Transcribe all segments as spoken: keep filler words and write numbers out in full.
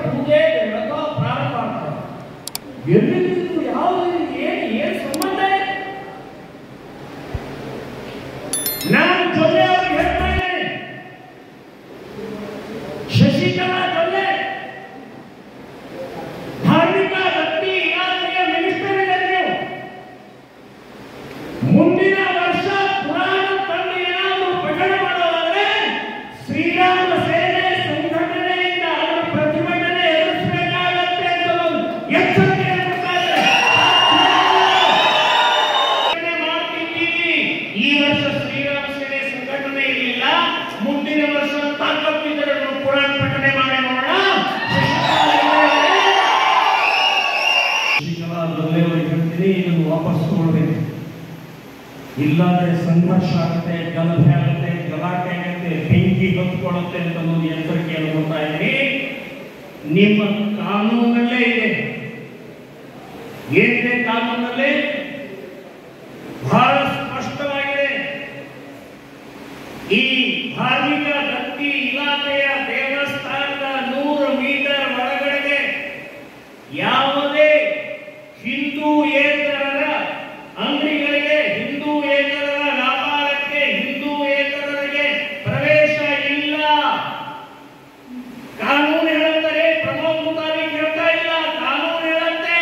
ಪೂಜೆ ವ್ರತ ಪ್ರಾರಂಭ ಆಗ್ತದೆ. ಎಲ್ಲಿದ್ದು ಯಾವುದು ಏನು ಏನು ಸಂಬಂಧ? ನಾನು ಜೊಲ್ಲೆ ಅವ್ರಿಗೆ ಹೇಳ್ತಾ ಇದ್ದೇನೆ, ಶಶಿಕಲಾ ಜೊಲ್ಲೆ ಧಾರ್ಮಿಕ ದತ್ತಿ ಇಲಾಖೆಯ ಮಿನಿಸ್ಟರ್ ಇದ್ದಾರೆ ನೀವು. ಮುಂದಿನ ವರ್ಷ ಪುರಾಣ ತಂದು ಏನಾದರೂ ಪ್ರಕಟಣೆ ಮಾಡೋದಾದ್ರೆ ಶ್ರೀರಾಮ ಸೇನೆ ಸಂಘಟನೆಯಿಂದ ಅದರ ಪ್ರತಿಭಟನೆ ಎದುರಿಸಬೇಕಾಗತ್ತೆ ಅಂತ ಒಂದು ಎಚ್ಚರಿಕೆಯನ್ನು ಕೊಡ್ತಾರೆ. ಮಾಡ್ತಿದ್ದೀವಿ. ಈ ವರ್ಷ ಶ್ರೀರಾಮ ಸೇನೆ ಸಂಘಟನೆ ಇರಲಿಲ್ಲ, ಮುಂದಿನ ವರ್ಷ ತಾಕತ್ತಿದ್ದರೆ ಪುರಾಣ ಪಠಣೆ ಮಾಡಿ ನೋಡೋಣ. ಶಶಿಕಲಾ ಜೊಲ್ಲೆ ಅವರಿಗೆ ಹೇಳ್ತೀನಿ, ಇದನ್ನು ವಾಪಸ್ ತಗೊಳ್ಬೇಕು. ಇಲ್ಲಾಂದ್ರೆ ಸಂಘರ್ಷ ಆಗುತ್ತೆ, ಗಲಭೆ ಆಗುತ್ತೆ, ಗಲಾಟೆ ಆಗುತ್ತೆ, ಬೆಂಕಿ ಹೊತ್ಕೊಳ್ಳುತ್ತೆ ಅಂತ ಒಂದು ಎಚ್ಚರಿಕೆಯನ್ನು ಕೊಡ್ತಾ ಇದ್ದೀನಿ. ನಿಮ್ಮ ಕಾನೂನಲ್ಲೇ ಇದೆ. ಏನಿದೆ ಕಾನೂನಲ್ಲಿ? ಬಹಳ ಸ್ಪಷ್ಟವಾಗಿದೆ. ಈ ಧಾರ್ಮಿಕ ದತ್ತಿ ಇಲಾಖೆಯ ದೇವಸ್ಥಾನದ ನೂರು ಮೀಟರ್ ಒಳಗಡೆಗೆ ಯಾವುದೇ ಹಿಂದೂಯೇತರರ ಅಂಗಡಿಗಳಿಗೆ, ಹಿಂದೂಯೇತರರ ವ್ಯಾಪಾರಕ್ಕೆ, ಹಿಂದೂಯೇತರರಿಗೆ ಪ್ರವೇಶ ಇಲ್ಲ. ಕಾನೂನು ಹೇಳುತ್ತಾರೆ, ಪ್ರಮೋದ್ ಮುತಾಲಿಕ್ ಹೇಳ್ತಾ ಇಲ್ಲ, ಕಾನೂನು ಹೇಳುತ್ತೆ.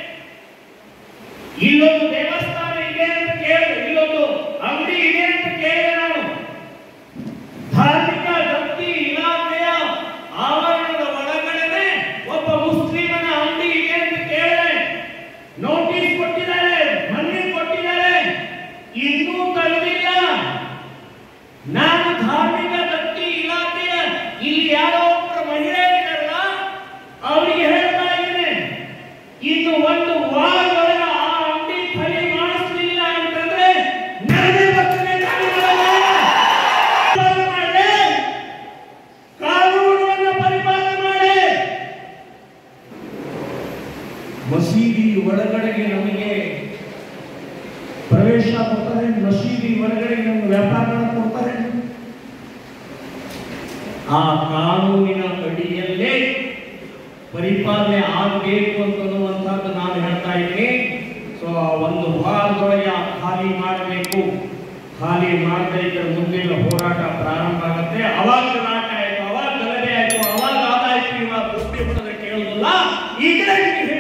ಇಲ್ಲೊಂದು ದೇವಸ್ಥಾನ ಇದೆ ಅಂತ ಕೇಳಿ, ಇಲ್ಲೊಂದು ಅಂಗಡಿ ಇದೆ ಅಂತ ಕೇಳಿ, ನಾನು ಧಾರ್ಮಿಕ ದತ್ತಿ ಇಲಾಖೆಯ ಆವರಣದ ಒಳಗಡೆ ಒಬ್ಬ ಮುಸ್ಲಿಮನ ಅಂಗಡಿ ಇದೆ ಅಂತ ಕೇಳಿ ನೋಟಿಸ್ ಕೊಟ್ಟಿದ್ದಾರೆ, ಮನವಿ ಕೊಟ್ಟಿದ್ದಾರೆ, ಇನ್ನೂ ತಡೆದಿಲ್ಲ. ನಾನು ಧಾರ್ಮಿಕ ದತ್ತಿ ಇಲಾಖೆಯ ಇಲ್ಲಿ ಯಾರೋ ಒಬ್ಬರು ಮಹಿಳೆ ಇದ್ದಾರಲ್ಲ ಅವರಿಗೆ ಹೇಳ್ತಾ ಇದ್ದೇನೆ, ಇನ್ನು ಒಂದು ವಾರದೊಳಗೆ ಆ ಅಂಗಡಿ ಖರೀದಿ ಮಾಡಿಸಲಿಲ್ಲ ಅಂತಂದ್ರೆ ನನಗೆ ಬರ್ತದೆ. ಕಾನೂನನ್ನು ಪರಿಪಾಲನೆ ಮಾಡಿ. ಮಸೀದಿ ಒಳಗಡೆಗೆ ನಮಗೆ ಪ್ರವೇಶ ಕೊಡ್ತಾರೆ, ಮಸೀದಿ ಒಳಗಡೆ ನಮ್ಗೆ ವ್ಯಾಪಾರಗಳನ್ನು ಕೊಡ್ತಾರೆ. ಆ ಕಾನೂನಿನ ಅಡಿಯಲ್ಲೇ ಪರಿಪಾಲನೆ ಆಗಬೇಕು ಅಂತನ್ನುವಂಥದ್ದು ನಾನು ಹೇಳ್ತಾ ಇದ್ದೀನಿ. ಸೊ ಒಂದು ವಾರದೊಳಗೆ ಖಾಲಿ ಮಾಡಬೇಕು. ಖಾಲಿ ಮಾಡದೇ ಇದ್ದರೆ ಮುಂದಿನ ಹೋರಾಟ ಪ್ರಾರಂಭ ಆಗುತ್ತೆ. ಅವಾಗ ಗಲಾಟೆ ಆಯಿತು, ಅವಾಗ ಗಲಭೆ ಆಯಿತು, ಅವಾಗ ಆದಾಯ್ತು, ಇವಾಗ ದೃಷ್ಟಿ ಪಡೆದ ಕೇಳೋದಿಲ್ಲ. ಈಗಲೇ